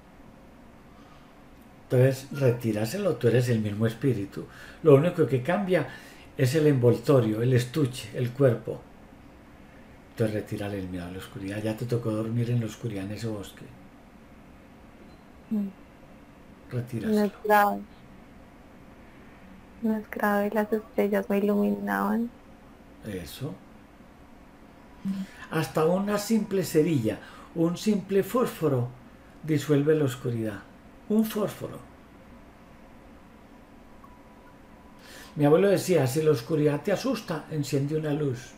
Entonces, retíraselo, tú eres el mismo espíritu. Lo único que cambia es el envoltorio, el estuche, el cuerpo. Entonces, retírale el miedo a la oscuridad. Ya te tocó dormir en la oscuridad en ese bosque. Retíraselo. No es grave. No es grave, las estrellas me iluminaban. Eso. Hasta una simple cerilla, un simple fósforo disuelve la oscuridad. Un fósforo. Mi abuelo decía, si la oscuridad te asusta, enciende una luz.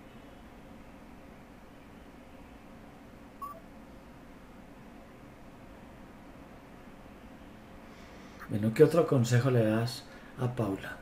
Bueno, ¿qué otro consejo le das a Paula?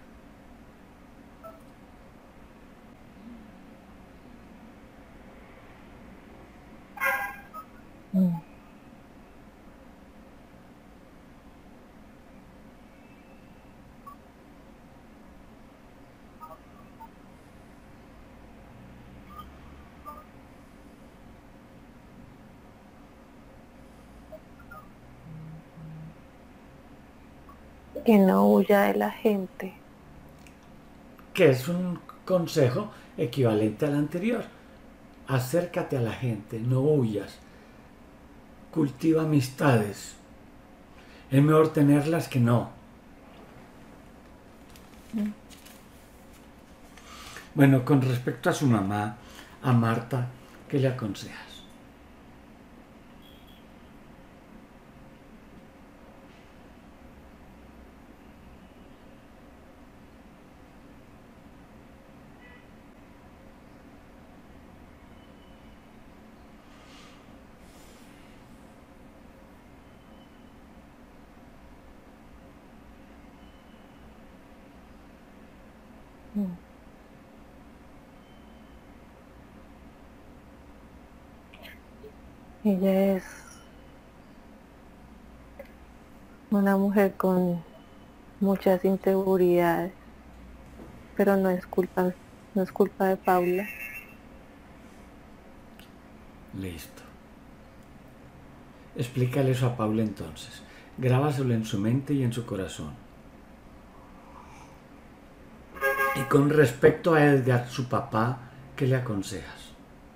Que no huya de la gente. Que es un consejo equivalente al anterior. Acércate a la gente, no huyas. Cultiva amistades. Es mejor tenerlas que no. Bueno, con respecto a su mamá, a Marta, ¿qué le aconsejas? Ella es una mujer con muchas inseguridades, pero no es culpa de Paula. Listo. Explícale eso a Paula entonces. Grábaselo en su mente y en su corazón. Y con respecto a Edgar, su papá, ¿qué le aconsejas?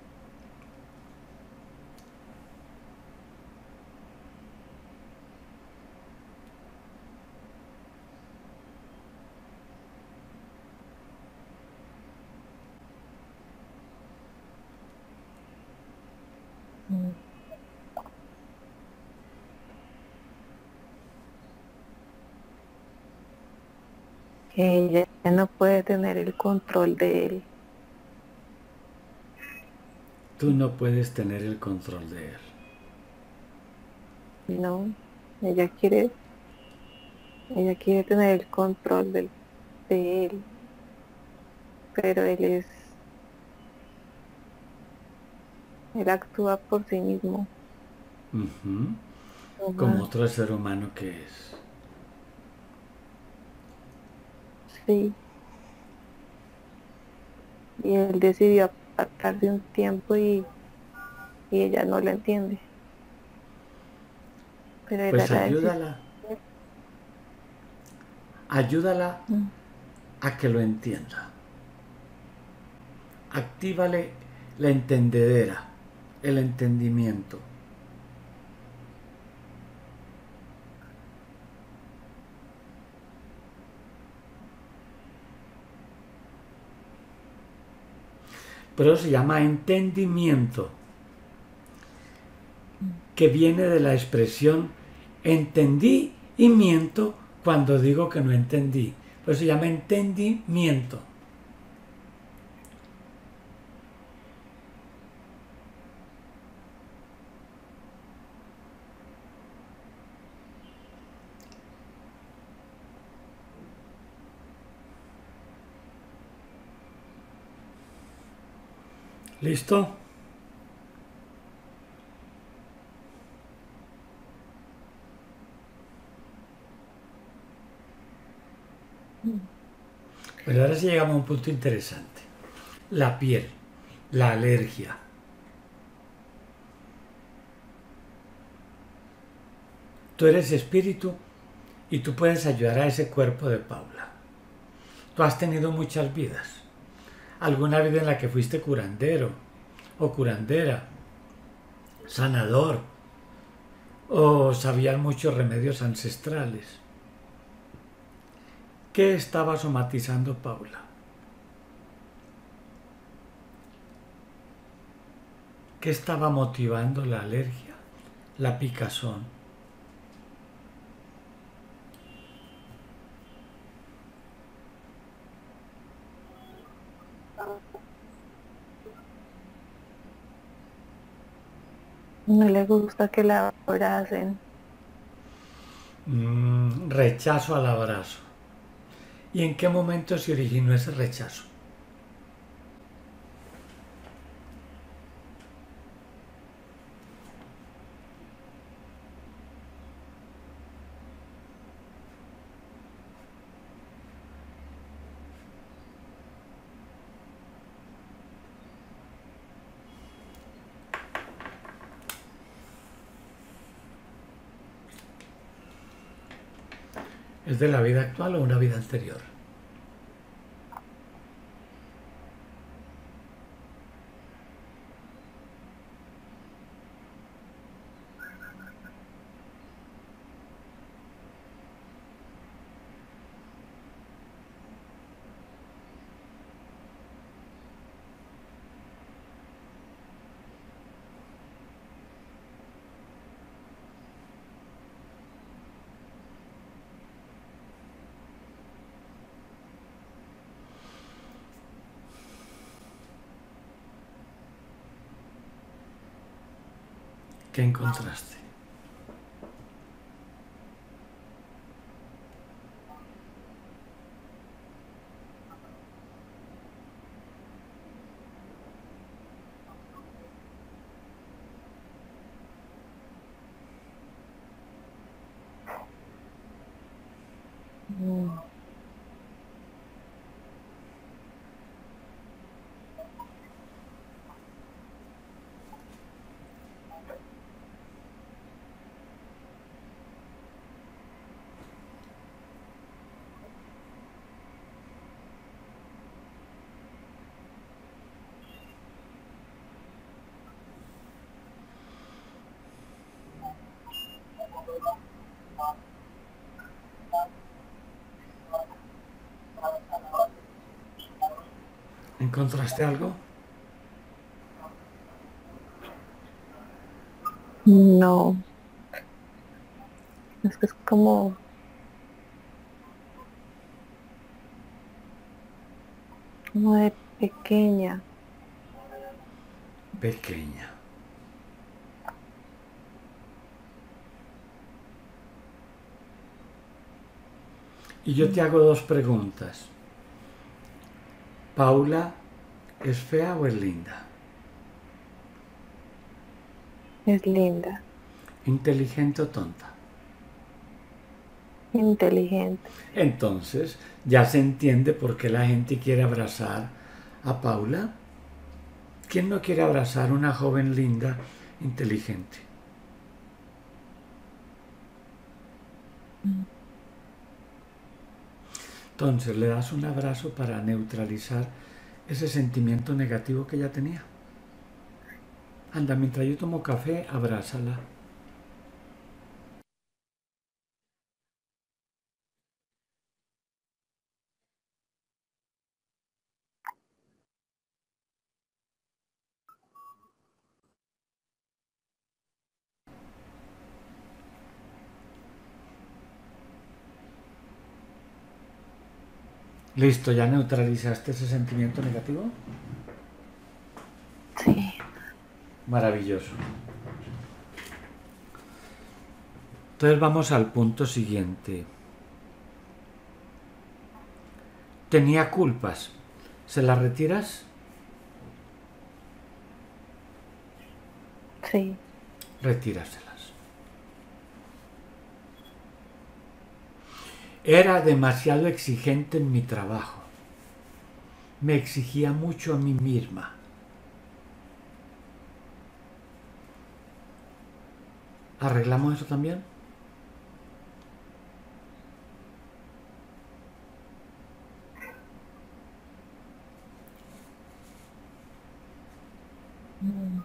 Que ella no puede tener el control de él. Tú no puedes tener el control de él. No, ella quiere tener el control de él, pero él actúa por sí mismo. Ujú. Como Ajá, otro ser humano que es. sí, y él decidió apartarse un tiempo y ella no lo entiende, pero era Pues la decisión. ayúdala Mm. a que lo entienda. Actívale la entendedera, el entendimiento. Pero se llama entendimiento, que viene de la expresión entendí y miento cuando digo que no entendí. Pues se llama entendimiento. ¿Listo? Pero ahora sí llegamos a un punto interesante. La piel, la alergia. Tú eres espíritu y tú puedes ayudar a ese cuerpo de Paula. Tú has tenido muchas vidas. Alguna vida en la que fuiste curandero o curandera, sanador, o sabías muchos remedios ancestrales. ¿Qué estaba somatizando Paula? ¿Qué estaba motivando la alergia, la picazón? No le gusta que la abracen. Rechazo al abrazo. ¿Y en qué momento se originó ese rechazo? ¿Es de la vida actual o una vida anterior? ¿Qué encontraste? Mm. ¿Encontraste algo? No, es que es como de pequeña. Pequeña. Y yo te hago dos preguntas. ¿Paula es fea o es linda? Es linda, ¿Inteligente o tonta? inteligente. Entonces, ya se entiende por qué la gente quiere abrazar a Paula. ¿Quién no quiere abrazar a una joven linda, inteligente? Mm. Entonces le das un abrazo para neutralizar ese sentimiento negativo que ella tenía. Anda, mientras yo tomo café, abrázala. Listo, ¿ya neutralizaste ese sentimiento negativo? Sí. Maravilloso. Entonces vamos al punto siguiente. Tenía culpas. ¿Se las retiras? Sí. Retíraselas. Era demasiado exigente en mi trabajo. Me exigía mucho a mí misma. ¿Arreglamos eso también? Mm.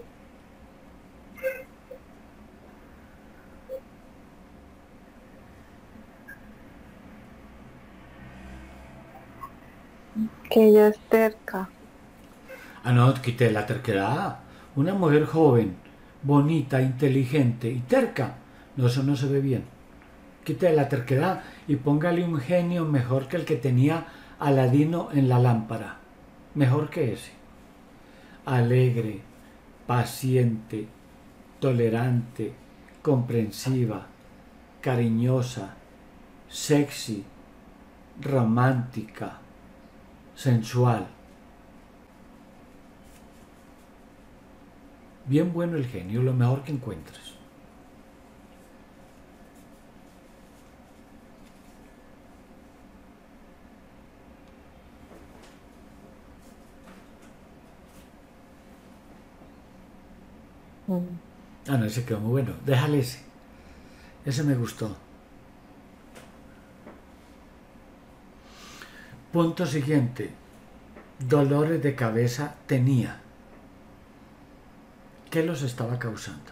Que ella es terca. Ah, no, quité la terquedad. Una mujer joven, bonita, inteligente y terca. No, eso no se ve bien. Quite la terquedad y póngale un genio mejor que el que tenía Aladino en la lámpara. Mejor que ese. Alegre, paciente, tolerante, comprensiva, cariñosa, sexy, romántica, sensual. Bien bueno el genio, lo mejor que encuentres. Mm. Ah, no, ese quedó muy bueno. Déjale ese. Ese me gustó. Punto siguiente. Dolores de cabeza tenía. ¿Qué los estaba causando?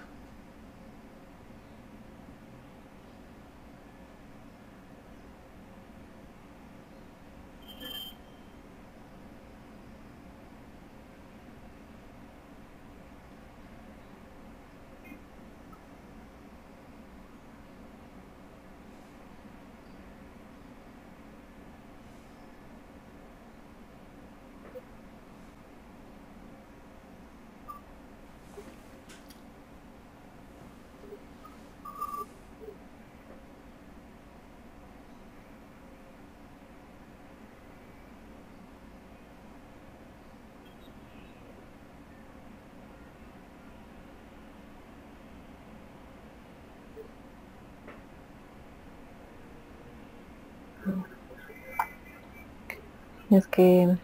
Es que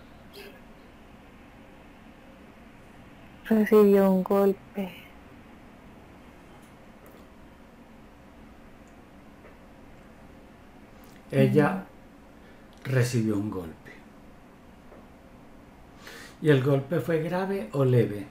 recibió un golpe. Ella recibió un golpe. ¿Y el golpe fue grave o leve?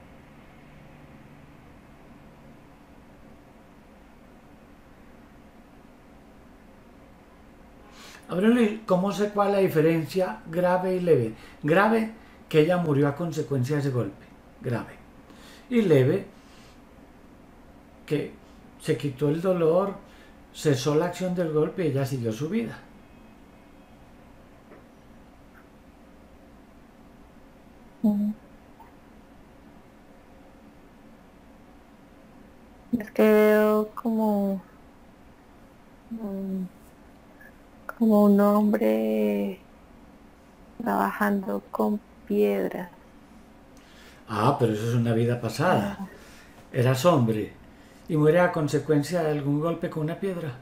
Ahora, ¿cómo sé cuál es la diferencia grave y leve? Grave, que ella murió a consecuencia de ese golpe. Grave. Y leve, que se quitó el dolor, cesó la acción del golpe y ella siguió su vida. Es que veo como un hombre trabajando con piedras. Ah, pero eso es una vida pasada. Eras hombre y muere a consecuencia de algún golpe con una piedra.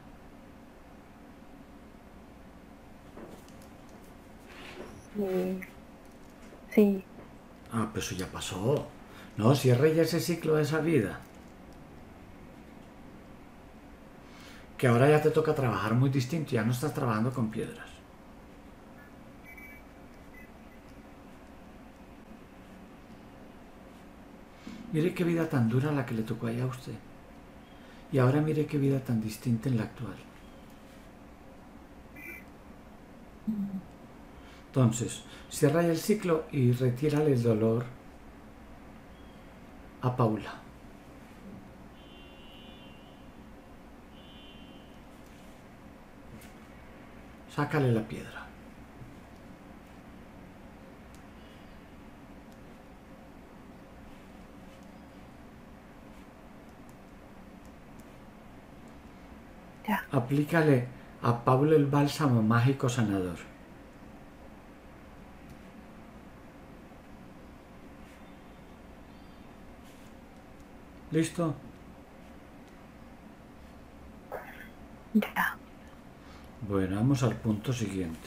Sí, sí. Ah, pues eso ya pasó. No, cierra ya ese ciclo de esa vida. Que ahora ya te toca trabajar muy distinto, ya no estás trabajando con piedras. Mire qué vida tan dura la que le tocó allá a usted. Y ahora mire qué vida tan distinta en la actual. Entonces, cierra ya el ciclo y retírale el dolor a Paula. Sácale la piedra. Ya. Aplícale a Paula el bálsamo mágico sanador. ¿Listo? Ya. Bueno, vamos al punto siguiente.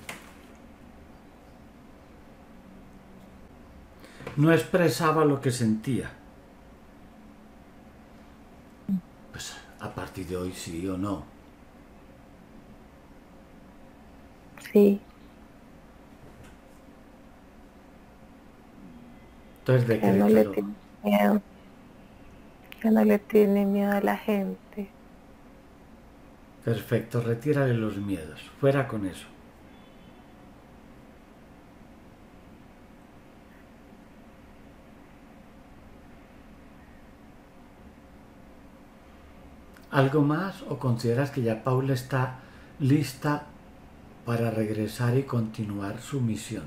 No expresaba lo que sentía. Pues a partir de hoy sí o no. Sí. Entonces Ya no le decrétalo. tiene miedo. Ya no le tiene miedo a la gente. Perfecto, retírale los miedos. Fuera con eso. ¿Algo más o consideras que ya Paula está lista para regresar y continuar su misión?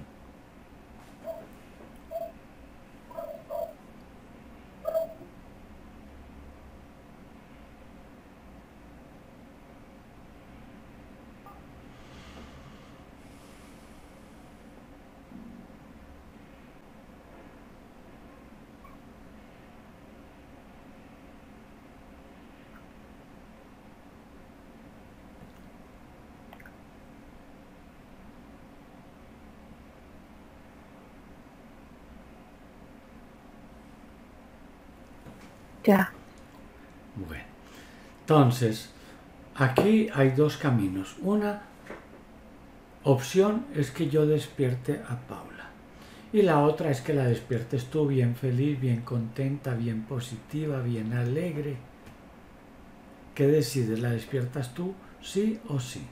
Ya. Bueno, entonces, aquí hay dos caminos. Una, opción es que yo despierte a Paula. Y la otra es que la despiertes tú bien feliz, bien contenta, bien positiva, bien alegre. ¿Qué decides? ¿La despiertas tú, sí o sí?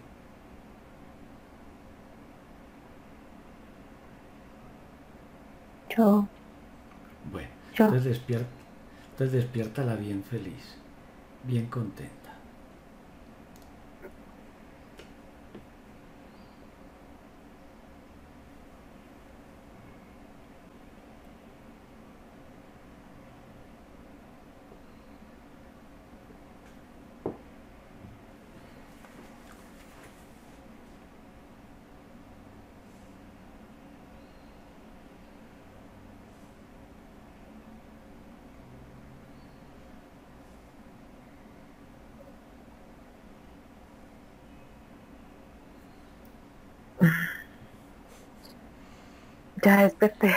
Yo, Bueno, yo. entonces despiértala bien feliz, bien contenta. Ya desperté.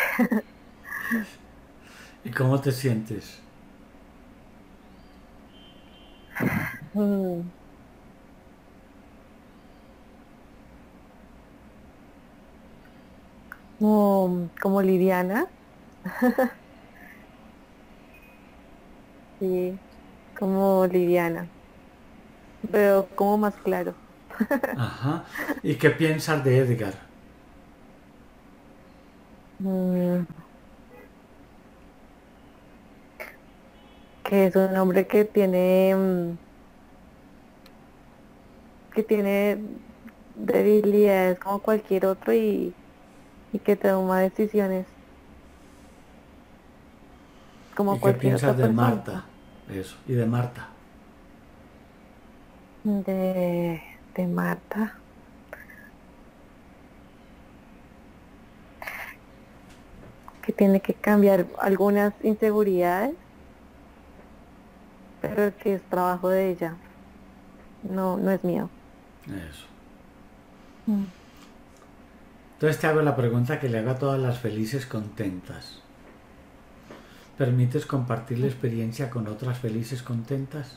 ¿Y cómo te sientes? Mm, como liviana, sí, como liviana, pero como más claro. Ajá. ¿Y qué piensas de Edgar? Mm, que es un hombre que tiene debilidades como cualquier otro y que toma decisiones ¿Y como qué cualquier piensas otra de persona. Marta? Eso. ¿Y de Marta? De, de Marta, que tiene que cambiar algunas inseguridades, pero que es trabajo de ella, no, no es mío. Eso. Mm. Entonces te hago la pregunta que le hago a todas las felices contentas. ¿Permites compartir la experiencia con otras felices contentas?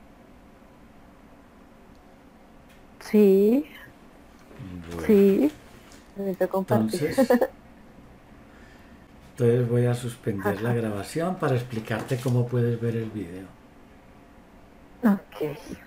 Sí, Bueno, sí, necesito compartir. entonces, entonces voy a suspender la grabación para explicarte cómo puedes ver el vídeo. Ok.